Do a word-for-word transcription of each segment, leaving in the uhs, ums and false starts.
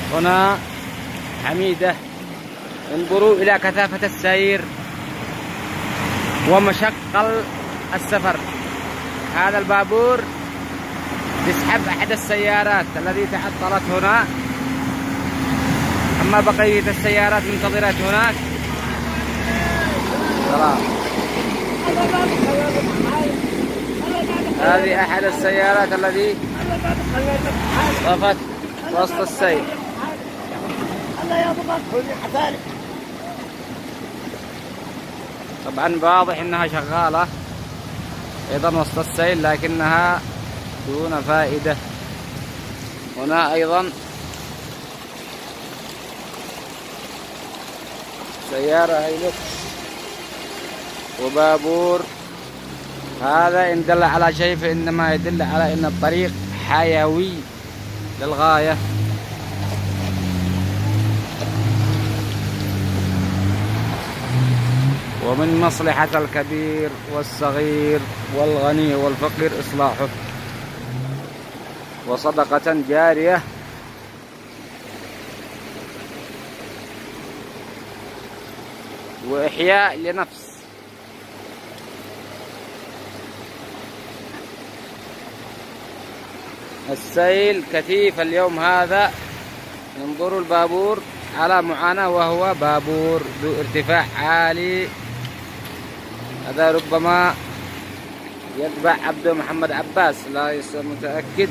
هنا حميدة. انظروا إلى كثافة السير ومشقة السفر. هذا البابور يسحب أحد السيارات التي تعطلت هنا، أما بقية السيارات منتظرات هناك. سلام. هذه أحد السيارات التي وقفت وسط السير. طبعا واضح انها شغالة ايضا وسط السيل، لكنها دون فائدة. هنا ايضا سيارة هيلوكس وبابور. هذا إن دل على شيء فإنما يدل على أن الطريق حيوي للغاية. ومن مصلحة الكبير والصغير والغني والفقير إصلاحه، وصدقة جارية. وإحياء لنفس. السيل كثيف اليوم هذا. انظروا البابور على معاناة، وهو بابور ذو ارتفاع عالي. هذا ربما يتبع عبد محمد عباس، لا متأكد.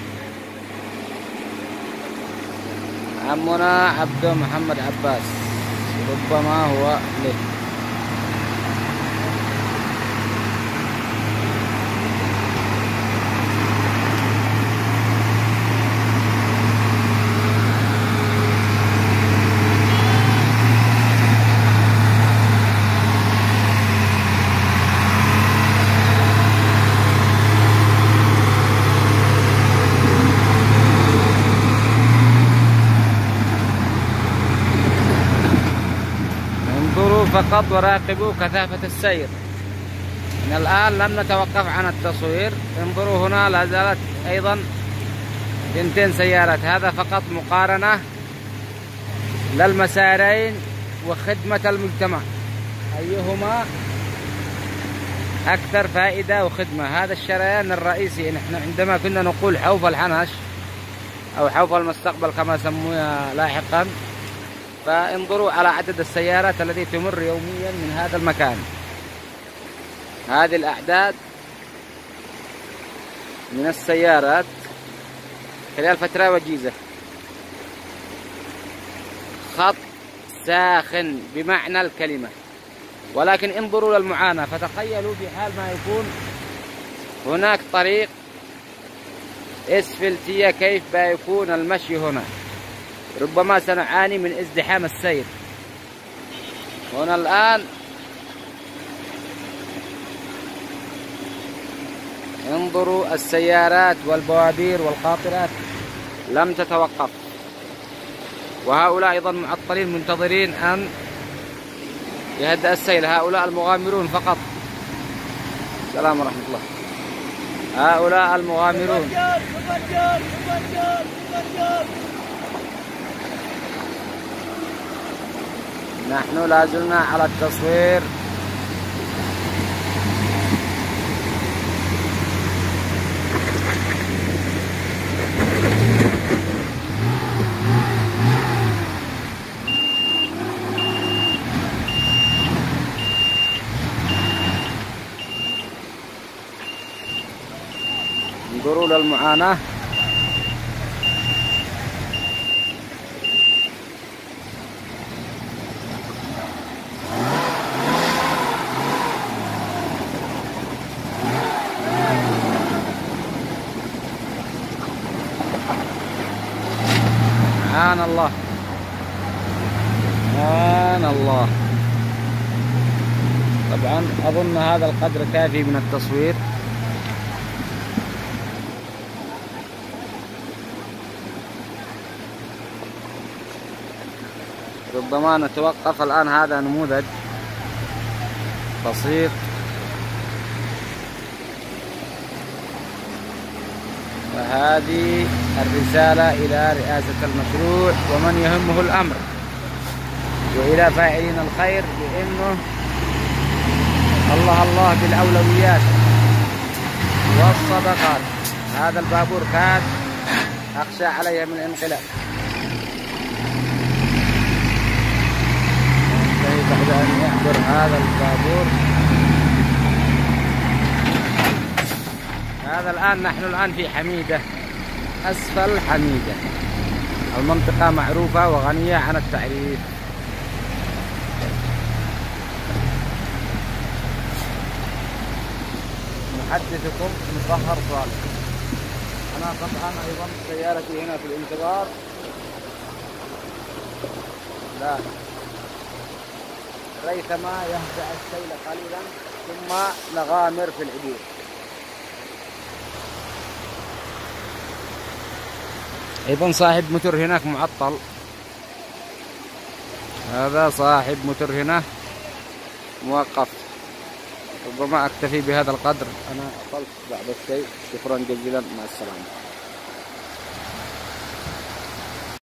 عمنا عبد محمد عباس ربما هو له. فقط وراقبوا كثافة السير. من الآن لم نتوقف عن التصوير. انظروا هنا لا زالت أيضا تنتين سيارات. هذا فقط مقارنة للمسارين وخدمة المجتمع، أيهما أكثر فائدة وخدمة. هذا الشريان الرئيسي. نحن عندما كنا نقول حوف الحنش أو حوف المستقبل كما سموها لاحقا، فانظروا على عدد السيارات التي تمر يوميا من هذا المكان. هذه الأعداد من السيارات خلال فترة وجيزة. خط ساخن بمعنى الكلمة. ولكن انظروا للمعاناة، فتخيلوا في حال ما يكون هناك طريق اسفلتية كيف بيكون المشي هنا. ربما سنعاني من ازدحام السير. هنا الآن انظروا السيارات والبوادير والقاطرات لم تتوقف، وهؤلاء أيضا معطلين منتظرين أن يهدأ السيل. هؤلاء المغامرون فقط. السلام ورحمة الله. هؤلاء المغامرون. نحن لازلنا على التصوير. انظروا للمعاناة. سبحان الله سبحان الله. طبعا أظن هذا القدر كافي من التصوير. ربما نتوقف الآن. هذا نموذج بسيط. فهذه الرسالة إلى رئاسة المشروع ومن يهمه الأمر، وإلى فاعلين الخير بأنه الله الله بالأولويات والصدقات. هذا البابور كان أخشى عليه من الانقلاب، بعد أن يعبر هذا البابور. هذا الآن نحن الآن في حميدة، أسفل حميدة. المنطقة معروفة وغنية عن التعريف. محدثكم مطهر صالح. أنا طبعا أيضا سيارتي هنا في الانتظار. لا ريثما يهدأ السيل قليلا ثم نغامر في العبور. أيضا صاحب موتور هناك معطل. هذا صاحب موتور هنا موقف. ربما أكتفي بهذا القدر. أنا أطلت بعض الشيء. شكرا جزيلا، مع السلامة.